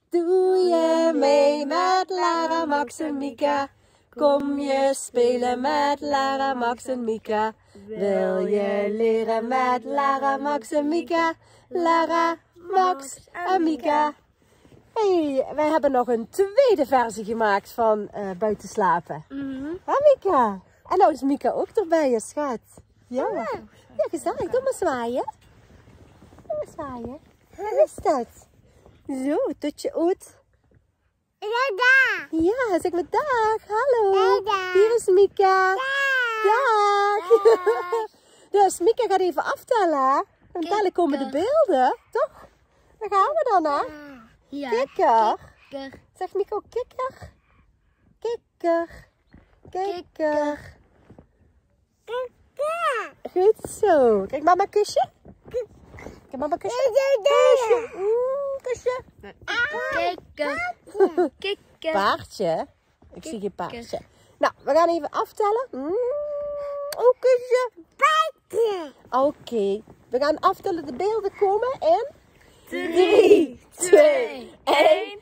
Doe je mee met Lara, Max en Mika? Kom je spelen met Lara, Max en Mika? Wil je leren met Lara, Max en Mika? Lara, Max en Mika. Hey, wij hebben nog een tweede versie gemaakt van buiten slapen. Ja, Mika? En nou is Mika ook erbij, je schat. Ja, ja, gezellig. Doe maar zwaaien. Doe maar zwaaien. Wat is dat? Zo, tutje uit. Ja, daar. Ja, zeg maar dag. Hallo. Dag. Hier is Mika. Dag. Dag. Dus Mika gaat even aftellen. En dadelijk komen de beelden, toch? Daar gaan we dan, hè? Ja. Kikker. Kikker. Zeg Mika ook kikker? Kikker. Kikker. Goed zo. Kijk, mama kusje. Kijk, mama kusje. Kusje. Kusje. Kikker. Kikker. Paardje. Ik zie je paardje. Nou, we gaan even aftellen. Oh, kusje. Paardje. Oké. We gaan aftellen. De beelden komen in 3, 2, 1,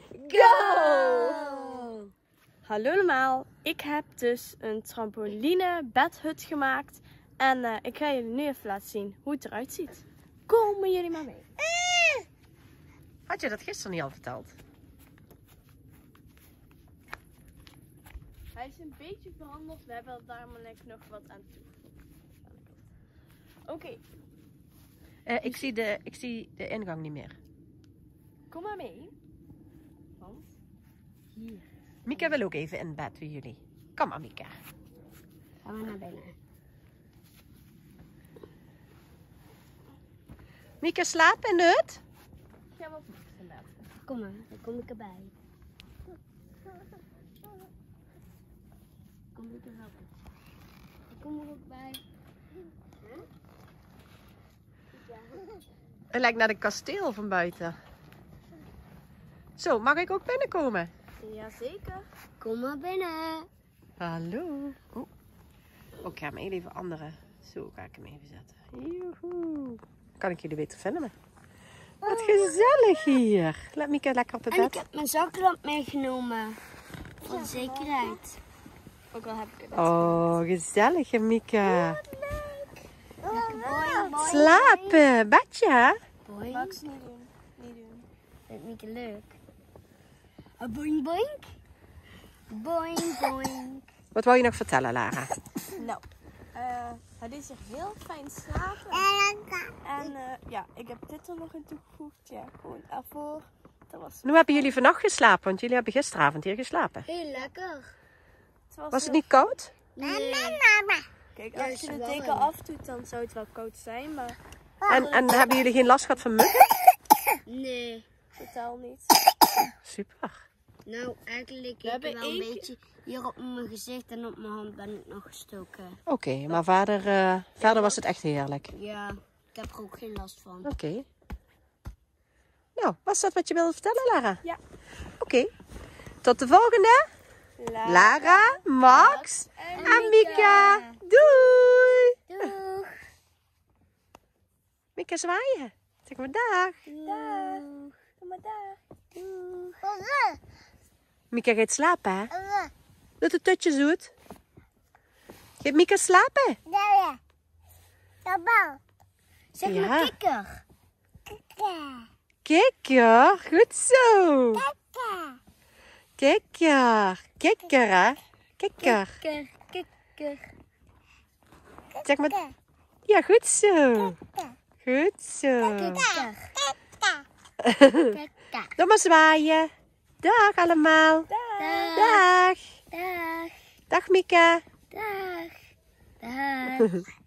go! Hallo allemaal, ik heb dus een trampoline bedhut gemaakt en ik ga jullie nu even laten zien hoe het eruit ziet. Komen jullie maar mee. Had je dat gisteren niet al verteld? Hij is een beetje veranderd, we hebben daar namelijk nog wat aan toegevoegd. Oké, Ik zie de ingang niet meer. kom maar mee. Want hier. Mika wil ook even in bed bij jullie. Kom maar, Mika. Gaan we naar binnen. Mika, slaap in het? Ga maar vliegen vandaag. Kom maar, dan kom ik erbij. Kom ik er wel bij. Ik kom er ook bij. Het lijkt naar een kasteel van buiten. Zo, mag ik ook binnenkomen? Jazeker. Kom maar binnen. Hallo. Oh, ik ga hem even andere. Zo ga ik hem even zetten. Joehoe. Kan ik jullie beter filmen? Wat gezellig hier. Laat Mika lekker op het En ik bed. heb mijn zaklamp meegenomen. Voor de zekerheid. Ook al heb ik het. Oh, gezellig, Mika. Boing, boing. Slapen, bedje, hè? Boing. Max, niet doen. Niet doen. Vindt Mieke leuk? Boing, boing. Boing, boing. Wat wou je nog vertellen, Lara? Nou, het is hier heel fijn slapen. En ja, ik heb dit er nog in toegevoegd. Ja, gewoon ervoor. Dat was, Hoe hebben jullie vannacht geslapen? Want jullie hebben gisteravond hier geslapen. Heel lekker. Was het niet koud? Nee. Kijk, Ja, als is je de wel deken wel. afdoet, dan zou het wel koud zijn, maar En hebben jullie geen last gehad van muggen? Nee. totaal niet. Super. Nou, eigenlijk We heb ik hebben wel een één beetje hier op mijn gezicht en op mijn hand ben ik nog gestoken. Oké, maar verder was het echt heerlijk. Ja, ik heb er ook geen last van. Oké. Nou, was dat wat je wilde vertellen, Lara? Ja. Oké. Tot de volgende. Lara, Max en Mika. Doei. Doeg. Mika zwaaien. Zeg maar dag. Dag. Kom maar daar. Mika gaat slapen, hè? Doe de tutjes uit. Gaat Mika slapen? Zeg Ja. maar kikker. Kikker. Goed zo. Kikker. Kikker, hè? Kikker. Kikker, kikker. Zeg maar. Ja, goed zo. Goed zo. Kikker. Doe maar zwaaien. Dag allemaal. Dag. Dag. Dag. Dag Mika. Dag. Dag.